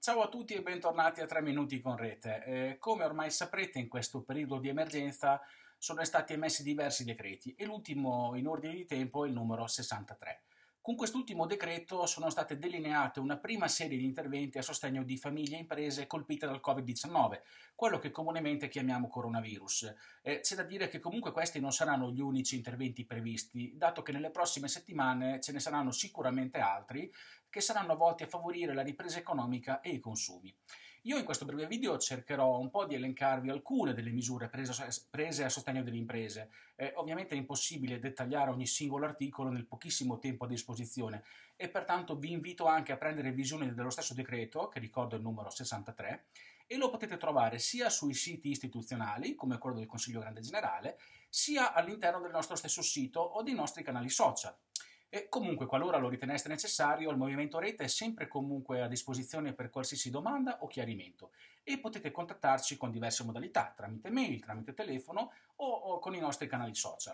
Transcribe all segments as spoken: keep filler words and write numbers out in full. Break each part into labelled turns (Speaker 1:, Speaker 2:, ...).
Speaker 1: Ciao a tutti e bentornati a tre minuti con Rete. Eh, come ormai saprete, in questo periodo di emergenza sono stati emessi diversi decreti e l'ultimo in ordine di tempo è il numero sessantatré. Con quest'ultimo decreto sono state delineate una prima serie di interventi a sostegno di famiglie e imprese colpite dal covid diciannove, quello che comunemente chiamiamo coronavirus. Eh, c'è da dire che comunque questi non saranno gli unici interventi previsti, dato che nelle prossime settimane ce ne saranno sicuramente altri che saranno volti a favorire la ripresa economica e i consumi. Io in questo breve video cercherò un po' di elencarvi alcune delle misure prese, prese a sostegno delle imprese. Eh, ovviamente è impossibile dettagliare ogni singolo articolo nel pochissimo tempo a disposizione e pertanto vi invito anche a prendere visione dello stesso decreto, che ricordo è il numero sessantatré, e lo potete trovare sia sui siti istituzionali, come quello del Consiglio Grande Generale, sia all'interno del nostro stesso sito o dei nostri canali social. E comunque, qualora lo riteneste necessario, il Movimento Rete è sempre comunque a disposizione per qualsiasi domanda o chiarimento e potete contattarci con diverse modalità, tramite mail, tramite telefono o, o con i nostri canali social.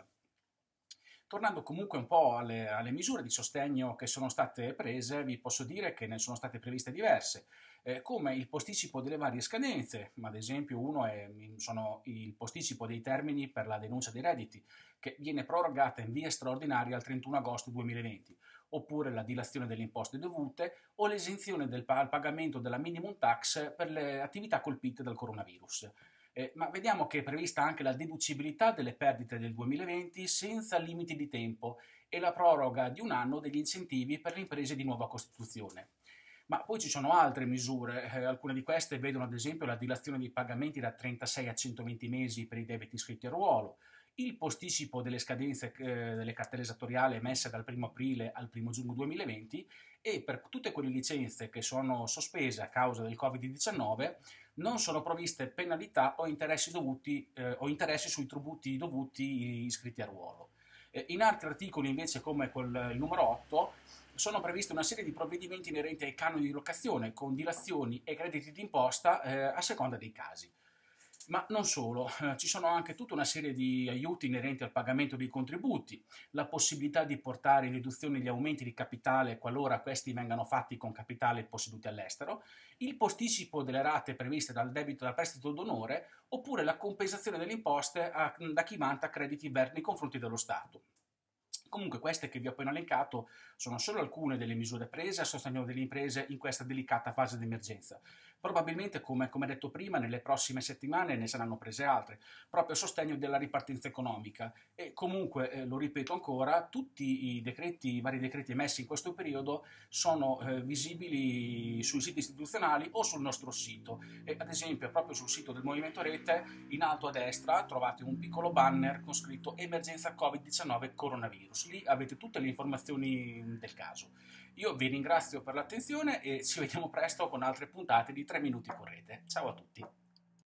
Speaker 1: Tornando comunque un po' alle, alle misure di sostegno che sono state prese, vi posso dire che ne sono state previste diverse, eh, come il posticipo delle varie scadenze, ma ad esempio uno è sono il posticipo dei termini per la denuncia dei redditi, che viene prorogata in via straordinaria al trentuno agosto duemilaventi, oppure la dilazione delle imposte dovute o l'esenzione del pagamento della minimum tax per le attività colpite dal coronavirus. Eh, ma vediamo che è prevista anche la deducibilità delle perdite del duemilaventi senza limiti di tempo e la proroga di un anno degli incentivi per le imprese di nuova costituzione. Ma poi ci sono altre misure, eh, alcune di queste vedono ad esempio la dilazione dei pagamenti da trentasei a centoventi mesi per i debiti iscritti a ruolo, il posticipo delle scadenze eh, delle cartelle esattoriali emesse dal primo aprile al primo giugno duemilaventi e per tutte quelle licenze che sono sospese a causa del covid diciannove non sono previste penalità o interessi, dovuti, eh, o interessi sui tributi dovuti iscritti a ruolo. Eh, in altri articoli invece, come quel, il numero otto, sono previste una serie di provvedimenti inerenti ai canoni di locazione con dilazioni e crediti d'imposta eh, a seconda dei casi. Ma non solo, eh, ci sono anche tutta una serie di aiuti inerenti al pagamento dei contributi, la possibilità di portare in riduzione gli aumenti di capitale qualora questi vengano fatti con capitale posseduti all'estero, il posticipo delle rate previste dal debito da prestito d'onore oppure la compensazione delle imposte a, da chi vanta crediti verdi nei confronti dello Stato. Comunque queste che vi ho appena elencato sono solo alcune delle misure prese a sostegno delle imprese in questa delicata fase di emergenza. Probabilmente, come, come detto prima, nelle prossime settimane ne saranno prese altre, proprio a sostegno della ripartenza economica. E comunque, eh, lo ripeto ancora, tutti i decreti, i vari decreti emessi in questo periodo sono eh, visibili sui siti istituzionali o sul nostro sito. E, ad esempio, proprio sul sito del Movimento Rete, in alto a destra, trovate un piccolo banner con scritto Emergenza covid diciannove coronavirus. Lì avete tutte le informazioni del caso. Io vi ringrazio per l'attenzione e ci vediamo presto con altre puntate di tre minuti con Rete. Ciao a tutti.